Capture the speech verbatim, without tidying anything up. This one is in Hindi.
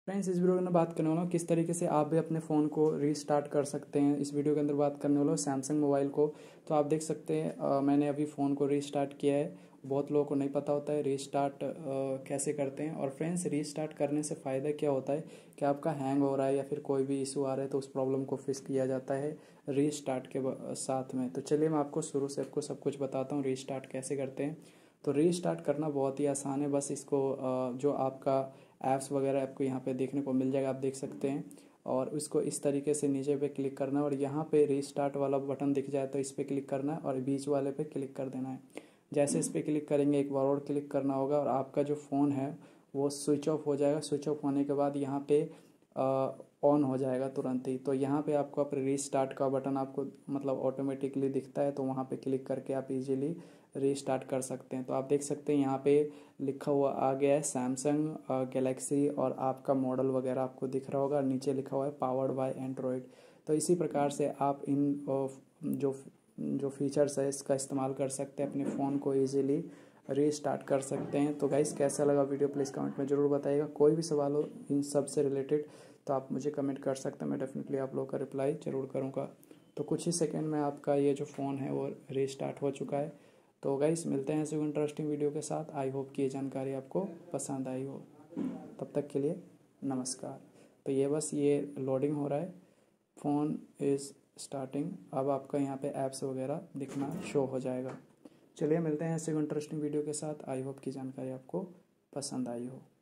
फ्रेंड्स, इस वीडियो के अंदर बात करने वाला हूँ किस तरीके से आप भी अपने फ़ोन को रीस्टार्ट कर सकते हैं। इस वीडियो के अंदर बात करने वाला हूँ सैमसंग मोबाइल को। तो आप देख सकते हैं अ, मैंने अभी फ़ोन को रीस्टार्ट किया है। बहुत लोगों को नहीं पता होता है रीस्टार्ट अ, कैसे करते हैं। और फ्रेंड्स, रीस्टार्ट करने से फ़ायदा क्या होता है कि आपका हैंग हो रहा है या फिर कोई भी इशू आ रहा है तो उस प्रॉब्लम को फिक्स किया जाता है रीस्टार्ट के ब- साथ में। तो चलिए मैं आपको शुरू से आपको सब कुछ बताता हूँ रीस्टार्ट कैसे करते हैं। तो रीस्टार्ट करना बहुत ही आसान है। बस इसको अ, जो आपका ऐप्स वगैरह आपको यहाँ पे देखने को मिल जाएगा, आप देख सकते हैं। और उसको इस तरीके से नीचे पे क्लिक करना है और यहाँ पे रीस्टार्ट वाला बटन दिख जाए तो इस पर क्लिक करना है और बीच वाले पे क्लिक कर देना है। जैसे इस पर क्लिक करेंगे एक बार और क्लिक करना होगा और आपका जो फ़ोन है वो स्विच ऑफ हो जाएगा। स्विच ऑफ होने के बाद यहाँ पे ऑन हो जाएगा तुरंत ही। तो यहाँ पे आपको अपने रीस्टार्ट का बटन आपको मतलब ऑटोमेटिकली दिखता है, तो वहाँ पे क्लिक करके आप इजीली रीस्टार्ट कर सकते हैं। तो आप देख सकते हैं यहाँ पे लिखा हुआ आ गया है सैमसंग गैलेक्सी और आपका मॉडल वगैरह आपको दिख रहा होगा। नीचे लिखा हुआ है पावर्ड बाय एंड्रॉयड। तो इसी प्रकार से आप इन अ, जो जो फीचर्स है इसका इस्तेमाल कर सकते हैं, अपने फ़ोन को ईजिली रीस्टार्ट कर सकते हैं। तो गाइस, कैसा लगा वीडियो प्लीज़ कमेंट में ज़रूर बताइएगा। कोई भी सवाल हो इन सब से रिलेटेड तो आप मुझे कमेंट कर सकते हैं, मैं डेफिनेटली आप लोगों का रिप्लाई ज़रूर करूँगा। तो कुछ ही सेकंड में आपका ये जो फ़ोन है वो रीस्टार्ट हो चुका है। तो गाइस, मिलते हैं ऐसे इंटरेस्टिंग वीडियो के साथ। आई होप कि ये जानकारी आपको पसंद आई हो। तब तक के लिए नमस्कार। तो ये बस ये लोडिंग हो रहा है, फ़ोन इज़ स्टार्टिंग। अब आपका यहाँ पे ऐप्स वगैरह दिखना शो हो जाएगा। चलिए मिलते हैं ऐसे इंटरेस्टिंग वीडियो के साथ। आई होप की जानकारी आपको पसंद आई हो।